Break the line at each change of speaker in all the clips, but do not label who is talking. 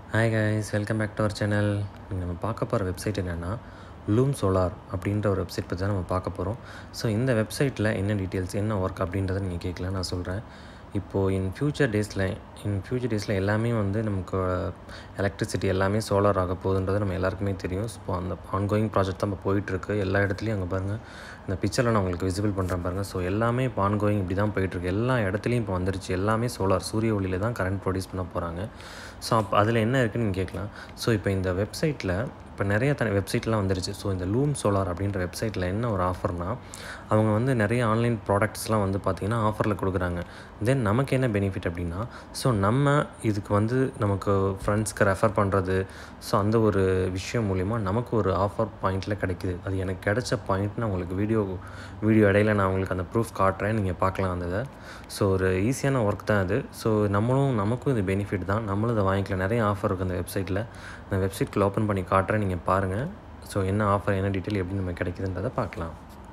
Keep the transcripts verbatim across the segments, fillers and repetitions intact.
Hi guys, welcome back to our channel. நம்ம பார்க்க போகிற வெப்சைட் என்னென்னா லூம் சோலார் அப்படின்ற ஒரு வெப்சைட் பற்றி தான் நம்ம பார்க்க போகிறோம். ஸோ இந்த வெப்சைட்டில் என்ன டீட்டெயில்ஸ், என்ன ஒர்க் அப்படின்றத நீங்கள் கேட்கல, நான் சொல்கிறேன். இப்போது இன் ஃப்யூச்சர் டேஸில் இன் ஃப்யூச்சர் டேஸில் எல்லாமே வந்து நமக்கு எலக்ட்ரிசிட்டி எல்லாமே சோலார் ஆக போகுதுன்றது நம்ம எல்லாருக்குமே தெரியும். ஸோ அந்த ஆன்கோயிங் ப்ராஜெக்ட் தான் இப்போ போயிட்டுருக்கு எல்லா இடத்துலையும். அங்கே பாருங்கள், இந்த பிக்சரில் நான் உங்களுக்கு விசிபிள் பண்ணுறேன் பாருங்கள். ஸோ எல்லாமே இப்போ ஆன்கோயிங் இப்படி தான் போயிட்டுருக்கு. எல்லா இடத்துலையும் இப்போ வந்துருச்சு. எல்லாமே சோலார், சூரிய ஒளியில் தான் கரண்ட் ப்ரொடியூஸ் பண்ண போகிறாங்க. ஸோ அப்போ அதில் என்ன இருக்குதுன்னு நீங்கள் கேட்கலாம். ஸோ இப்போ இந்த வெப்சைட்டில் இப்போ நிறைய தனி வெப்சைட்லாம் வந்துருச்சு. ஸோ இந்த லூம் சோலார் அப்படின்ற வெப்சைட்டில் என்ன ஒரு ஆஃபர்னால், அவங்க வந்து நிறைய ஆன்லைன் ப்ராடக்ட்ஸ்லாம் வந்து பார்த்திங்கன்னா ஆஃபரில் கொடுக்குறாங்க. தென் நமக்கு என்ன பெனிஃபிட் அப்படின்னா, ஸோ நம்ம இதுக்கு வந்து நமக்கு ஃப்ரெண்ட்ஸ்க்கு ரெஃபர் பண்ணுறது, ஸோ அந்த ஒரு விஷயம் மூலிமா நமக்கு ஒரு ஆஃபர் பாயிண்டில் கிடைக்குது. அது எனக்கு கிடைச்ச பாயிண்ட் நான் உங்களுக்கு வீடியோ வீடியோ இடையில நான் உங்களுக்கு அந்த ப்ரூஃப் காட்டுறேன், நீங்கள் பார்க்கலாம் அந்த இதை. ஸோ ஒரு ஈஸியான ஒர்க் தான் அது. ஸோ நம்மளும் நமக்கும் இது பெனிஃபிட் தான். நம்மளும் இதை வாங்கிக்கலாம். நிறைய ஆஃபர் இருக்குது அந்த வெப்சைட்டில். அந்த வெப்சைட்டில் ஓப்பன் பண்ணி காட்டுறேன், நீங்கள் பாருங்கள். ஸோ என்ன ஆஃபர், என்ன டீட்டெயில், எப்படி நம்ம கிடைக்குதுன்றதை பார்க்கலாம்.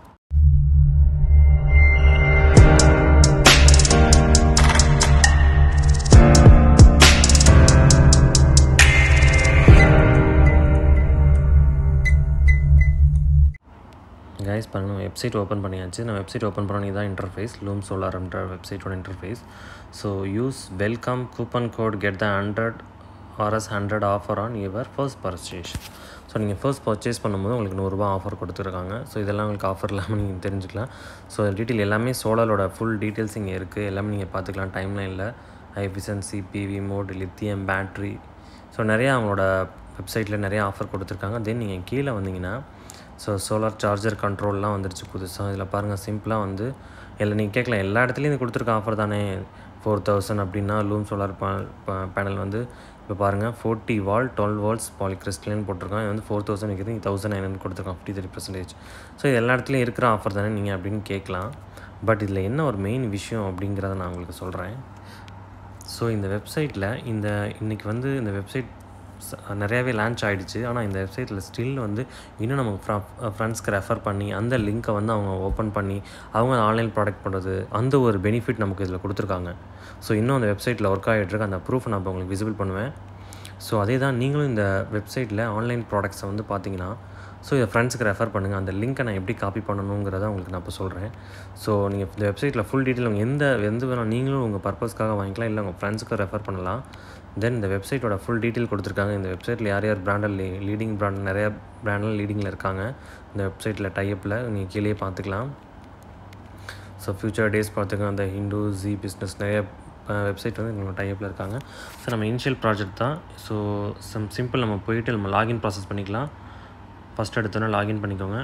கைஸ் பாருங்கள், வெப்சைட் ஓப்பன் பண்ணியாச்சு. நான் வெப்சைட் ஓப்பன் பண்ணி தான் இன்டர்ஃபேஸ், லூம் சோலார்ன்ற வெப்சைட்டோட interface. So use welcome coupon code get the hundred RS hundred offer on your first purchase. So நீங்கள் ஃபர்ஸ்ட் பர்ச்சேஸ் பண்ணும்போது உங்களுக்கு நூறுரூவா ஆஃபர் கொடுத்துருக்காங்க. ஸோ இதெல்லாம் உங்களுக்கு ஆஃபர் இல்லாமல் நீங்கள் தெரிஞ்சுக்கலாம். ஸோ டீட்டெயில் எல்லாமே சோலாரோட ஃபுல் டீட்டெயில்ஸ் இங்கே இருக்குது. எல்லாமே நீங்கள் பார்த்துக்கலாம். டைம்லைனில் high efficiency, PV mode, lithium battery, so நிறையா அவங்களோட வெப்சைட்டில் நிறைய ஆஃபர் கொடுத்துருக்காங்க. தென் நீங்கள் கீழே வந்தீங்கன்னா ஸோ சோலார் சார்ஜர் கண்ட்ரோல்லாம் வந்துருச்சு புதுசாக. இதில் பாருங்கள், சிம்பிளாக வந்து இல்லை நீங்கள் கேட்கலாம், எல்லா இடத்துலையும் இது கொடுத்துருக்க ஆஃபர் தானே ஃபோர் தௌசண்ட் அப்படின்னா லூம் சோலார் பேனல் வந்து இப்போ பாருங்கள் forty volt twelve volts polycrystalline போட்டிருக்கான். இது வந்து ஃபோர் தௌசண்ட் இருக்குது, தௌசண்ட் நைன் ஹண்ட்ரட் கொடுத்துருக்கான், ஃபிஃப்டி த்ரீ பர்சன்டேஜ். ஸோ இது எல்லா இடத்துலையும் இருக்கிற ஆஃபர் தானே நீங்கள் அப்படின்னு கேட்கலாம். பட் இதில் என்ன ஒரு மெயின் விஷயம் அப்படிங்கிறத நான் உங்களுக்கு சொல்கிறேன். ஸோ இந்த வெப்சைட்டில் இந்த இன்றைக்கி வந்து இந்த வெப்சைட் நிறையாவே லான்ச் ஆகிடுச்சு. ஆனால் இந்த வெப்சைட்டில் ஸ்டில் வந்து இன்னும் நம்ம ஃப்ர ஃப்ரெண்ட்ஸ்க்கு ரெஃபர் பண்ணி அந்த லிங்க்கை வந்து அவங்க ஓப்பன் பண்ணி அவங்க ஆன்லைன் ப்ராடக்ட் பண்ணுறது, அந்த ஒரு பெனிஃபிட் நமக்கு இதில் கொடுத்துருக்காங்க. ஸோ இன்னும் அந்த வெப்சைட்டில் ஒர்க் ஆகிட்டுருக்கு. அந்த ப்ரூஃப் நான் இப்போ உங்களுக்கு விசிபிள் பண்ணுவேன். ஸோ அதே தான் நீங்களும் இந்த வெப்சைட்டில் ஆன்லைன் ப்ராடக்ட்ஸை வந்து பார்த்தீங்கன்னா, ஸோ இதை ஃப்ரெண்ட்ஸுக்கு ரெஃபர் பண்ணுங்கள். அந்த லிங்க்கை நான் எப்படி காப்பி பண்ணணுங்கிறத உங்களுக்கு நான் இப்போ சொல்கிறேன். ஸோ நீங்கள் இந்த வெப்சைட்டில் ஃபுல் டீட்டெயில் உங்கள் எந்த எந்த வேணும் நீங்களும் உங்கள் பர்பஸ்க்காக வாங்கிக்கலாம், இல்லை உங்கள் ஃப்ரெண்ட்ஸுக்கு ரெஃபர் பண்ணலாம். தென் இந்த வெப்சைட்டோட ஃபுல் டீட்டெயில் கொடுத்துருக்காங்க. இந்த வெப்சைட்டில் யார் யார் பிராண்டில் லீ லீடிங் பிராண்ட் நிறையா பிராண்டில் லீடிங்கில் இருக்காங்க இந்த வெப்சைட்டில் டைப்பில் நீங்கள் கீழே பார்த்துக்கலாம். ஸோ ஃப்யூச்சர் டேஸ் பார்த்துக்கலாம். அந்த ஹிந்து ஜி பிஸ்னஸ் நிறைய வெப்சைட் வந்து எங்களோட டைப்பில் இருக்காங்க. ஸோ நம்ம இனிஷியல் ப்ராஜெக்ட் தான். ஸோ சம் சிம்பிள் நம்ம போயிட்டு நம்ம லாகின் ப்ராசஸ் பண்ணிக்கலாம். ஃபஸ்ட் எடுத்தோன்னே லாகின் பண்ணிக்கோங்க.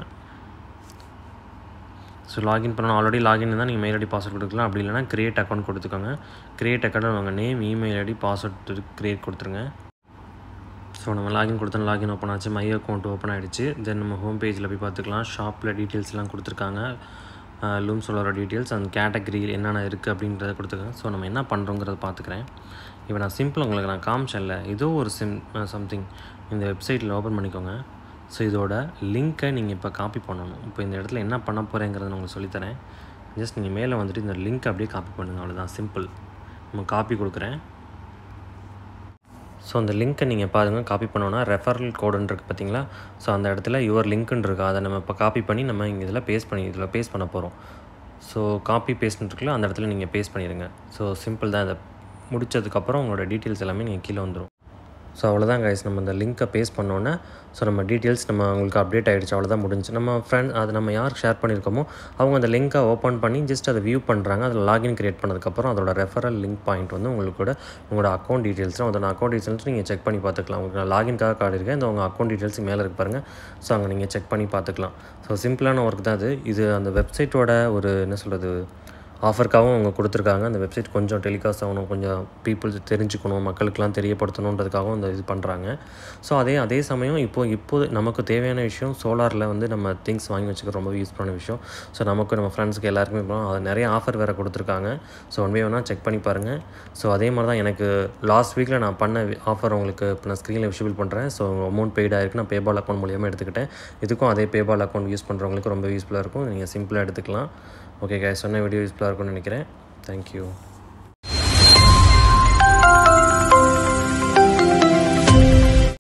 ஸோ லாகின் பண்ணணும். ஆல்ரெடி லாகின் தான் நீங்கள் மெயில் ஐடி பாஸ்வேர்ட் கொடுக்கலாம். அப்படி இல்லைனா கிரியேட் அக்கௌண்ட் கொடுத்துக்கோங்க. கிரியேட் அக்கௌண்ட் உங்கள் name, email ID, password create கொடுத்துருங்க. ஸோ நம்ம லாகின் கொடுத்தோம், லாகின் ஓப்பன் ஆச்சு, மை அக்கௌண்ட் ஓப்பன் ஆகிடுச்சு. தென் நம்ம ஹோம் பேஜில் போய் பார்த்துக்கலாம். ஷாப்பில் டீட்டெயில்ஸ்லாம் கொடுத்துருக்காங்க, லூம் சோலாரோட டீட்டெயில்ஸ், அந்த கேட்டகரி என்னென்ன இருக்குது அப்படின்றத கொடுத்துருக்காங்க. ஸோ நம்ம என்ன பண்ணுறோங்கிறத பார்த்துக்கிறேன். இப்போ நான் சிம்பிள் உங்களுக்கு நான் காமிச்சேன்ல, ஏதோ ஒரு சிம் சம்திங் இந்த வெப்சைட்டில் ஓப்பன் பண்ணிக்கோங்க. ஸோ இதோட லிங்க்கை நீங்கள் இப்போ காப்பி பண்ணணும். இப்போ இந்த இடத்துல என்ன பண்ண போகிறேங்கிறத நான் உங்களுக்கு சொல்லித்தரேன். ஜஸ்ட் நீங்கள் மேலே வந்துட்டு இந்த லிங்க் அப்படியே காப்பி பண்ணுங்கள், அவ்வளோதான், சிம்பிள். நம்ம காப்பி கொடுக்குறேன். ஸோ அந்த லிங்க்கை நீங்கள் பாருங்கள். காப்பி பண்ணோன்னா ரெஃபரல் கோடுன்னு இருக்குது பார்த்தீங்களா? ஸோ அந்த இடத்துல யுவர் லிங்க்குன்னு இருக்குது. அதை நம்ம இப்போ காப்பி பண்ணி நம்ம இங்கே இதில் பேஸ்ட் பண்ணி இதில் பேஸ்ட் பண்ண போகிறோம். ஸோ காப்பி பேஸ்ட்னு இருக்குல்ல, அந்த இடத்துல நீங்கள் பேஸ்ட் பண்ணிடுங்க. ஸோ சிம்பிள் தான். இதை முடித்ததுக்கப்புறம் உங்களோட டீட்டெயில்ஸ் எல்லாமே நீங்கள் கீழே வந்துடும். ஸோ அவ்வளோதான் கைஸ், நம்ம இந்த லிங்க்கை பேஸ்ட் பண்ணோன்னே ஸோ நம்ம டீட்டெயில்ஸ் நம்ம உங்களுக்கு அப்டேட் ஆகிடுச்சு. அவ்வளோதான், முடிஞ்சு. நம்ம ஃப்ரெண்ட் அது நம்ம யாருக்கு ஷேர் பண்ணியிருக்கோமோ அவங்க அந்த லிங்க்கை ஓப்பன் பண்ணி ஜஸ்ட் அதை வியூ பண்ணுறாங்க. அதில் லாகின் கிரியேட் பண்ணதுக்கப்புறம் அதோட ரெஃபரல் லிங்க் பாயிண்ட் வந்து உங்களுக்கு கூட உங்களோட அக்கௌண்ட் டீட்டெயில்ஸும் அதோட அக்கௌண்ட் டீட்டெயில்ஸ் நீங்கள் செக் பண்ணி பார்த்துக்கலாம். உங்களுக்கு நான் லாகின்காக கார்டு இருக்கேன், இந்த உங்கள் அக்கௌண்ட் டீட்டெயில்ஸ் மேலே இருக்கு பாருங்கள். ஸோ அங்கே நீங்கள் செக் பண்ணி பார்த்துக்கலாம். ஸோ சிம்பிளான ஒர்க் தான் அது. இது அந்த வெப்சைட்டோட ஒரு என்ன சொல்கிறது ஆஃபருக்காகவும் அவங்க கொடுத்துருக்காங்க. அந்த வெப்சைட் கொஞ்சம் டெலிகாஸ்ட் ஆகணும், கொஞ்சம் பீப்புள்ஸ் தெரிஞ்சுக்கணும், மக்களுக்கெலாம் தெரியப்படுத்தணுன்றதுக்காகவும் இந்த இது பண்ணுறாங்க. ஸோ அதே அதே சமயம் இப்போது இப்போது நமக்கு தேவையான விஷயம் சோலாரில் வந்து நம்ம திங்ஸ் வாங்கி வச்சுக்க ரொம்ப யூஸ்ஃபுல்லான விஷயம். ஸோ நமக்கு நம்ம ஃப்ரெண்ட்ஸுக்கு எல்லாருக்குமே இப்போ அது நிறைய ஆஃபர் வேறு கொடுத்துருக்காங்க. ஸோ ஒன் வே வேணால் செக் பண்ணி பாருங்கள். ஸோ அதே மாதிரி தான் எனக்கு லாஸ்ட் வீக்கில் நான் பண்ண ஆஃபர் உங்களுக்கு இப்போ நான் ஸ்க்ரீனில் விஷுவல் பண்ணுறேன். ஸோ அமௌண்ட் பெய்டாக இருக்குது, நான் பேபால் அக்கௌண்ட் மூலியமாக எடுத்துக்கிட்டேன். இதுக்கும் அதே பேபால் அக்கௌண்ட் யூஸ் பண்ணுறவங்களுக்கு ரொம்ப யூஸ்ஃபுல்லாக இருக்கும். நீங்கள் சிம்பிளாக எடுத்துக்கலாம். ஓகே கைஸ், சொன்ன வீடியோ யூஸ்ஃபுல்லாக இருக்கும்னு நினைக்கிறேன். தேங்க்யூ.